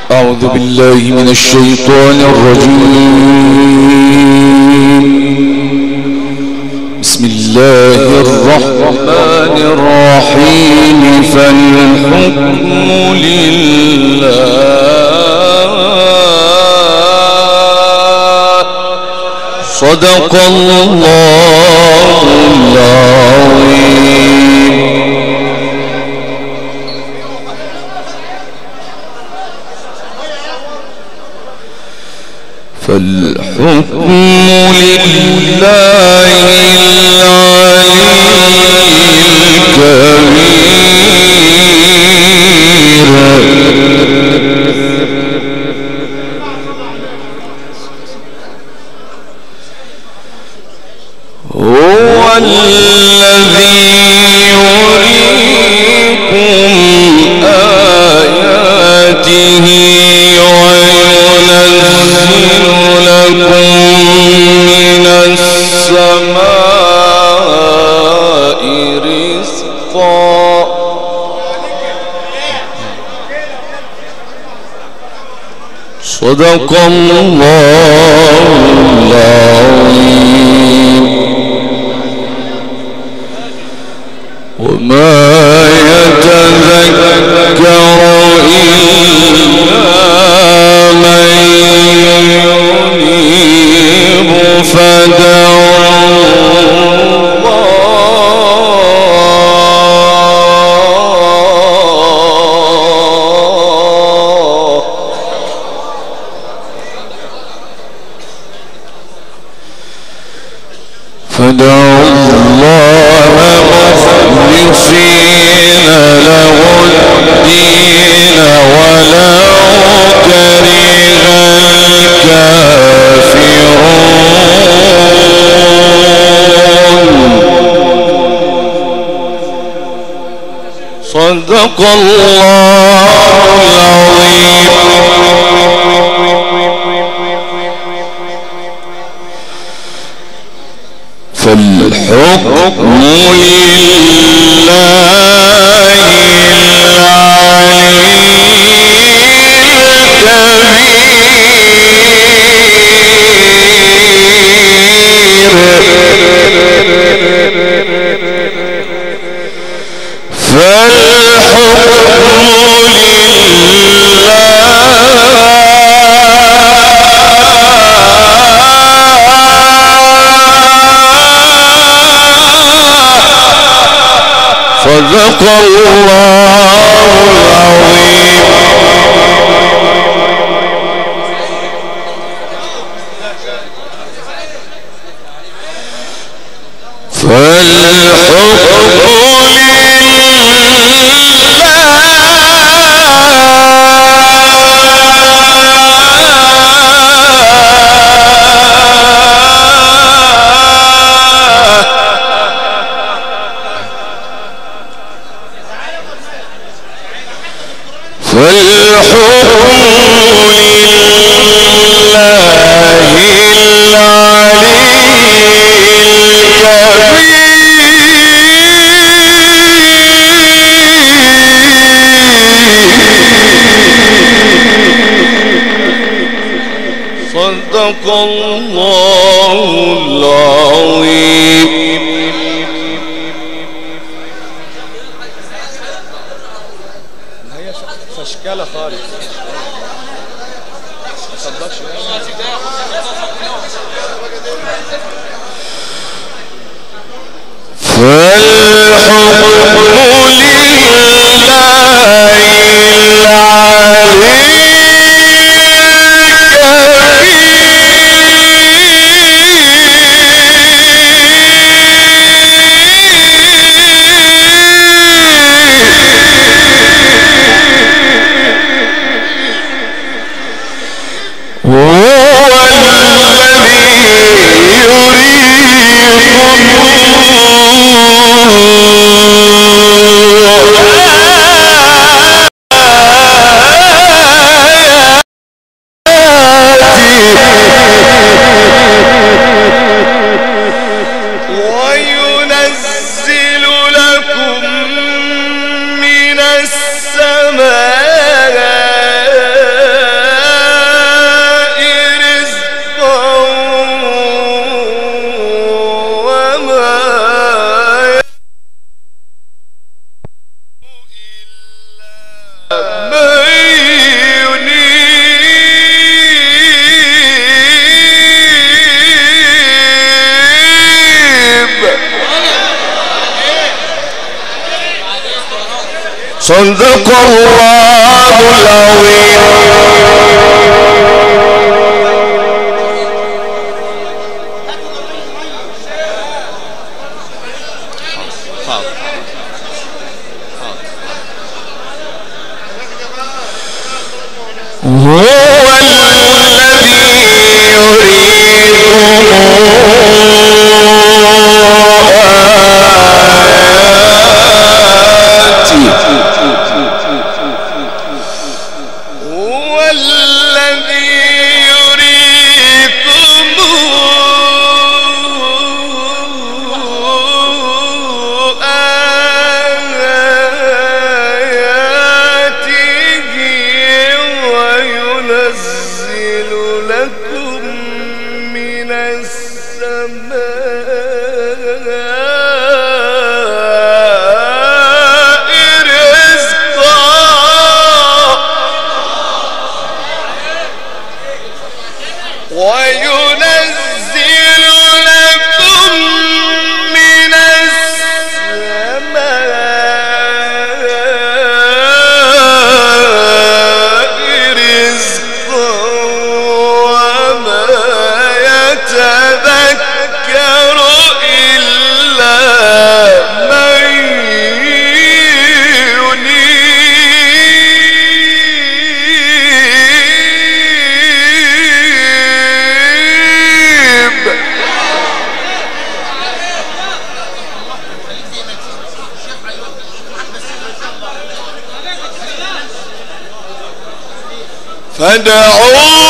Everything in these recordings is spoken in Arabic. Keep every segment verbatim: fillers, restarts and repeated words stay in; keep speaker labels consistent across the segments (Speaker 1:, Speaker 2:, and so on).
Speaker 1: أعوذ بالله من الشيطان الرجيم. بسم الله الرحمن الرحيم. فالحكم لله. صدق الله العظيم. فالحكم لله العلي الكبير. هو الذي يريكم آياته وينزل لكم من السماء رزقا. صدق الله العظيم. وما يتذكر إلا من ينيب فدعوا الله. فدعوا الله مخلصين له الدين ولو كره الكافرون. صدق الله العظيم. فالحكم لله صدق الله العظيم. صدق الله العظيم.
Speaker 2: هي فشكلة خالص. صدقش
Speaker 1: فالحكم لله صدق الله العظيم. هو الذي يريكم آياته هو الذي يريكم فادعوا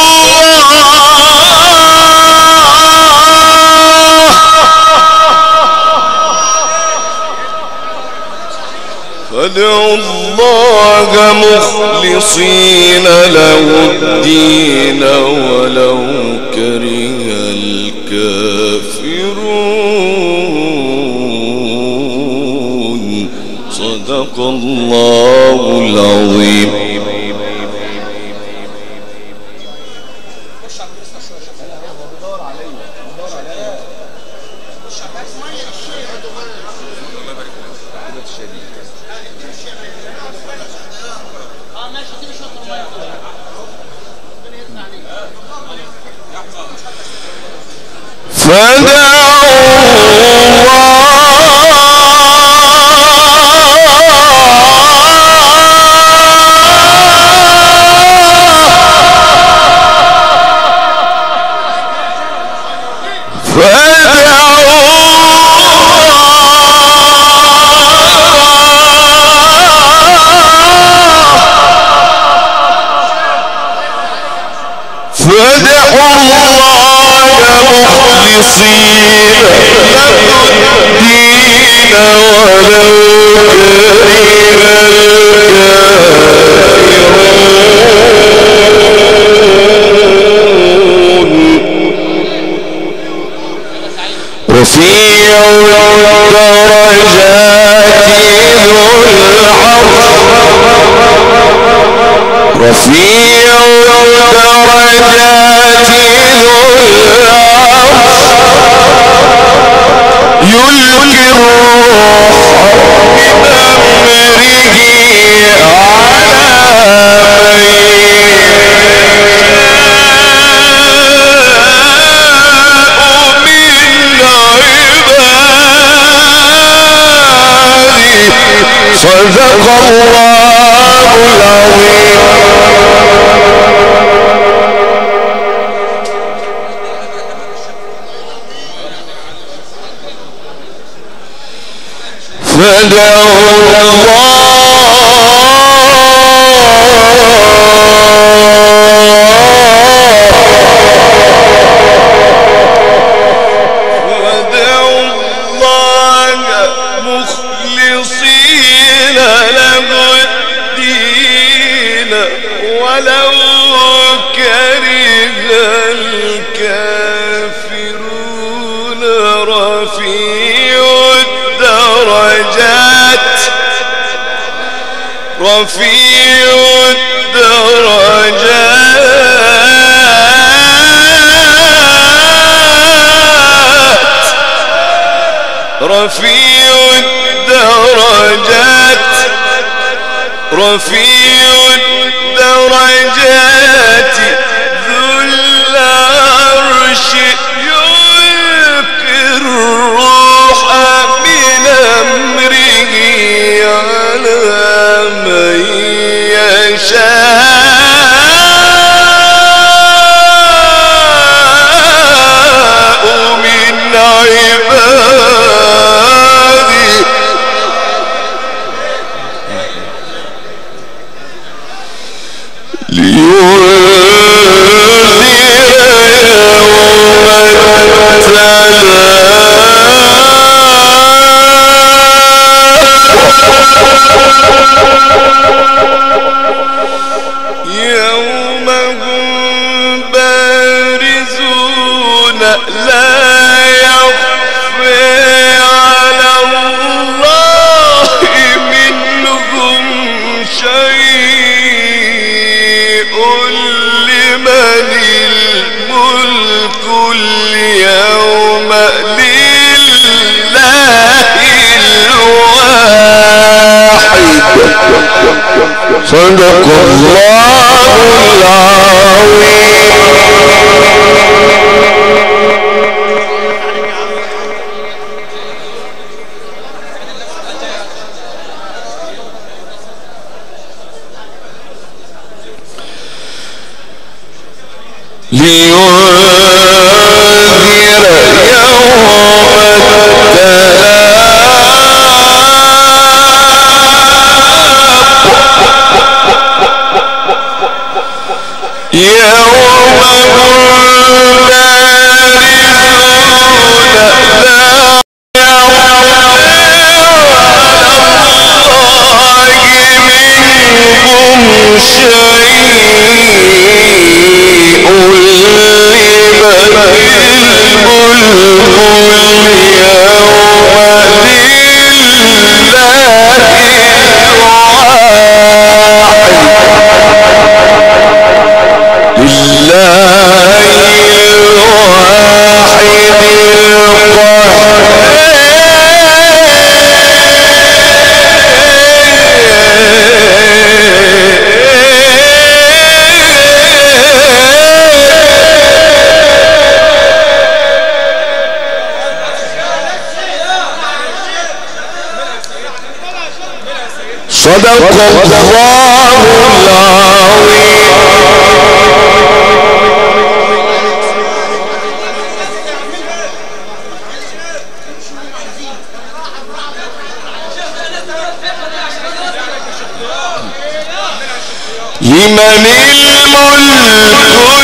Speaker 1: فادعوا الله مخلصين له الدين ولو كره الكافرون. صدق الله العظيم. رفيع الدرجات ذو العرش يلقي الروح من أمره على من صدق الله العظيم. فادعوا رفيع الدرجات رفيع الدرجات رفيع الدرجات ذو العرش يلقي الروح من أمره على من يشاء من عباده لينذر يوم هم بارزون لا يخفى على الله منهم شيء لمن الملك اليوم لله الواحد. صدق الله العظيم. لينذر يوم صدق الله العظيم. لمن الملك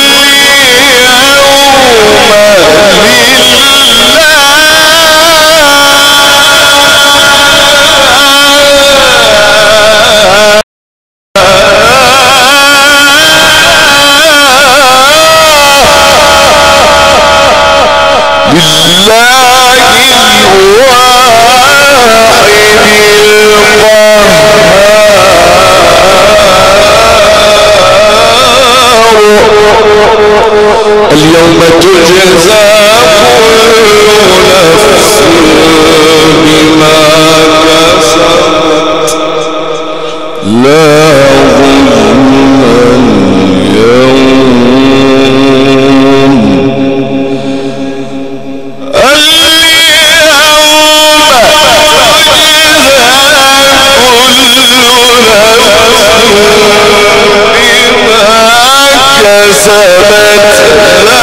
Speaker 1: اليوم تجزى كل نفس بما كسبت لا ظلم اليوم. اليوم تجزى كل نفس بما كسبت